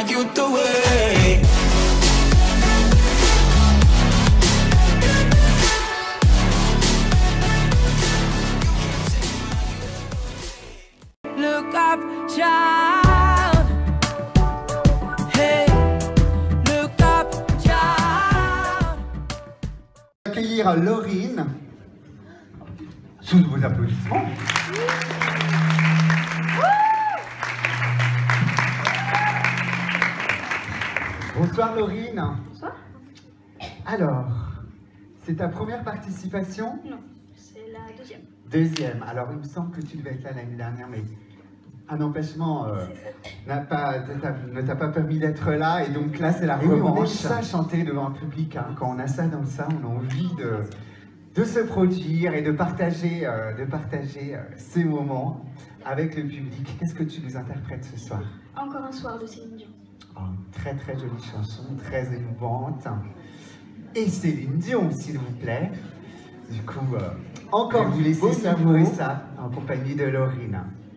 my guilt away. Look up, child. Hey, look up, child. Accueillir Laurine sous vos applaudissements. Bonsoir Laurine. Bonsoir. Alors, c'est ta première participation? Non, c'est la deuxième. Deuxième. Alors, il me semble que tu devais être là l'année dernière, mais un empêchement ne t'a pas permis d'être là, et donc là, c'est la revanche. On aime ça chanter devant un public, hein. Quand on a ça dans ça, on a envie de se produire et de partager ces moments avec le public. Qu'est-ce que tu nous interprètes ce soir? Encore un soir de Céline Dion. Oh, une très très jolie chanson, très émouvante. Et Céline Dion, s'il vous plaît. Du coup, encore vous laissez savourer ça en compagnie de Laurine.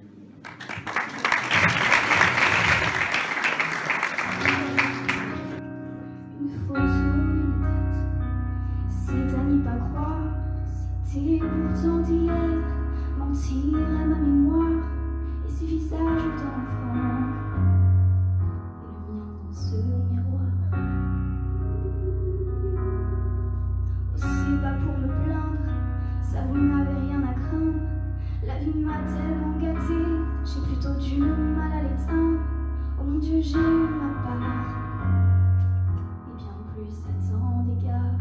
Une faute sur une tête, c'est à n'y pas croire. C'était pourtant hier, mentir à ma mémoire et ces visages d'enfants. Et le mien dans ce miroir. Oh, c'est pas pour me plaindre, ça vous n'avez rien à craindre. La vie m'a tellement gâtée, j'ai plutôt du mal à l'éteindre. Oh mon Dieu, j'ai eu ma part. Et bien plus à tant d'égards.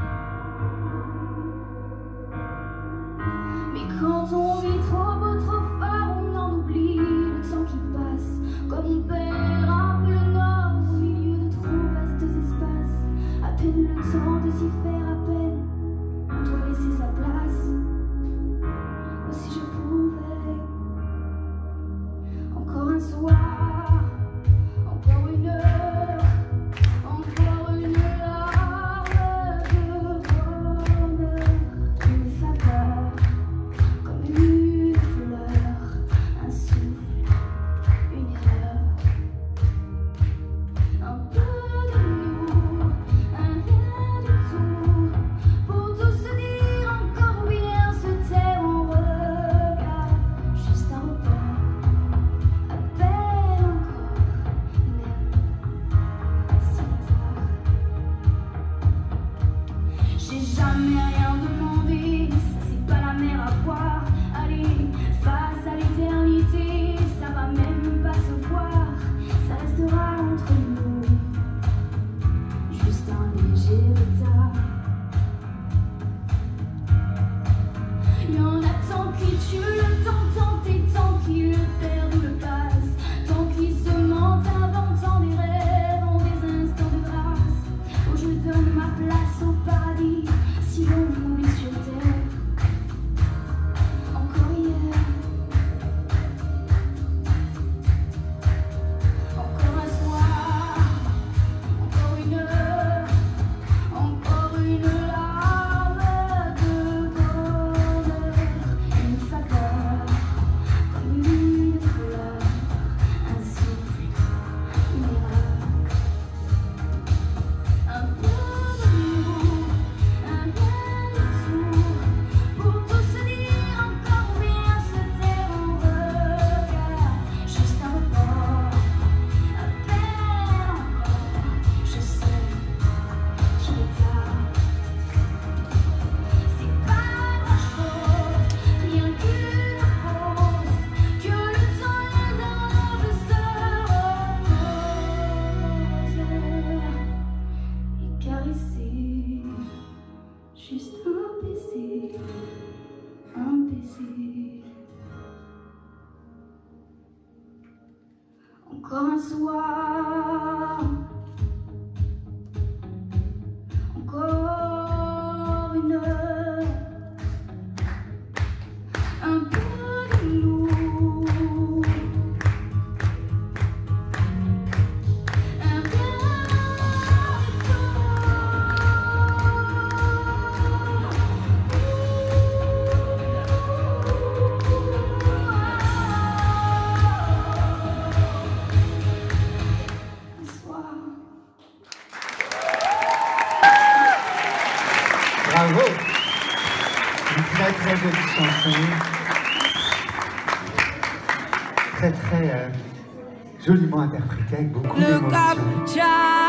Mais quand on vit trop beau, trop fort, on en oublie le temps qui passe. Comme on perd un peu le nord au milieu de trop vastes espaces. À peine le temps de s'y faire, à peine on doit laisser sa place. Oh, si je pouvais, encore un soir, encore une heure, encore une larme de bonheur, une faveur, comme une fleur, un souffle, une erreur, un peu de nous, un rien du tout, pour tout se dire encore bien, se taire en regard, juste un repère, à peine encore, même si tard. J'ai jamais rien demandé, ça c'est pas la mer à boire. Allez, face à l'éternité, ça va même pas se voir, ça restera entre nous, juste un léger retard. Y'en a tant qui tuent le temps, tant et tant qui le perdent ou le passent, tant qui se mentent inventant des rêves en des instants de grâce. Oh, je donne ma place au paradis, si l'on m'oublie sur terre. Encore hier, encore un soir, encore une heure, encore une larme de bonheur, une faveur, comme une fleur, un souffle, une erreur, un peu de nous, un rien du tout, pour tout se dire encore bien, se taire en regard, juste un report, à peine encore, je sais, je m'étale. C'est pas grand-chose, rien qu'une pause, que le temps les arrange se repose. Et caresser, juste un baiser, un baiser. Encore un soir, encore une heure, un peu de nous, un rien du tout. Un soir. Bravo. Une très très jolie chanson. Très très joliment interprétée avec beaucoup Look up, d'émotion. child.